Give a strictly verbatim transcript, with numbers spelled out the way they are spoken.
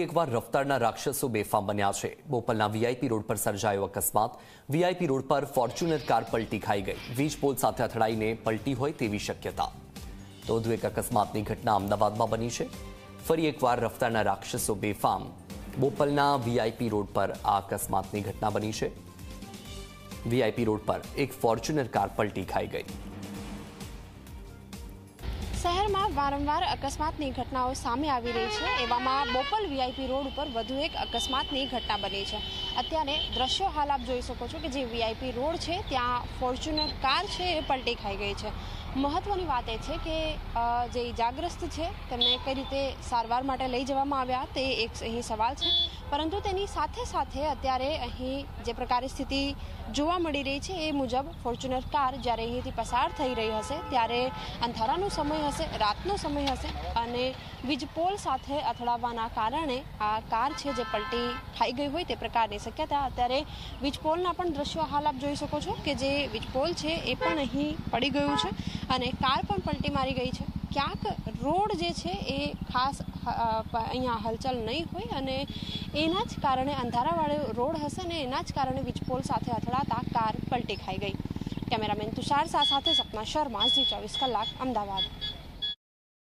એકવાર રફતારના રાક્ષસો બેફામ બન્યા છે। બોપલના વીઆઈપી રોડ પર સર્જાયો અકસ્માત। વીઆઈપી રોડ પર ફોર્ચ્યુનર કાર પલટી ખાઈ ગઈ। વીજ પોલ સાથે અથડાઈને પલટી હોય તેવી શક્યતા। તો વધુ એક અકસ્માતની ઘટના અમદાવાદમાં બની છે। ફરી એકવાર રફતારના રાક્ષસો બેફામ। બોપલના વીઆઈપી રોડ પર આ અકસ્માતની ઘટના બની છે। વીઆઈપી રોડ પર એક ફોર્ચ્યુનર કાર પલટી ખાઈ ગઈ। શહેરમાં વારંવાર અકસ્માતની ઘટનાઓ સામે આવી રહી છે। એવામાં બોપલ વીઆઈપી રોડ ઉપર વધુ એક અકસ્માતની ઘટના બની છે। અત્યારે દ્રશ્યો હાલ આપ જોઈ શકો છો કે જે વીઆઈપી રોડ છે ત્યાં ફોર્ચ્યુનર કાર છે એ પલટી ખાઈ ગઈ છે। મહત્વની વાત એ છે કે જે ઇજાગ્રસ્ત છે તેમને કઈ રીતે સારવાર માટે લઈ જવામાં આવ્યા તે એક અહીં સવાલ છે, પરંતુ તેની સાથે સાથે અત્યારે અહીં જે પ્રકારે સ્થિતિ જોવા મળી રહી છે એ મુજબ ફોર્ચ્યુનર કાર જ્યારે અહીંથી પસાર થઈ રહી હશે ત્યારે અંધારાનો સમય હશે, રાતનો સમય હશે અને વીજ પોલ સાથે અથડાવવાના કારણે આ કાર છે જે પલટી ખાઈ ગઈ હોય તે પ્રકારની શક્યતા। અત્યારે વીજ પોલના પણ દ્રશ્યો હાલ આપ જોઈ શકો છો કે જે વીજ પોલ છે એ પણ અહીં પડી ગયું છે અને કાર પણ પલટી મારી ગઈ છે। ક્યાંક રોડ જે છે એ ખાસ અહીંયા હલચલ નહીં હોય અને એના જ કારણે અંધારાવાળો રોડ હશે ને એના જ કારણે વીજ પોલ સાથે અથડાતા કાર પલટી ખાઈ ગઈ। કેમેરામેન તુષાર શાહ સાથે સપના શર્મા, ઝી ચોવીસ કલાક, અમદાવાદ।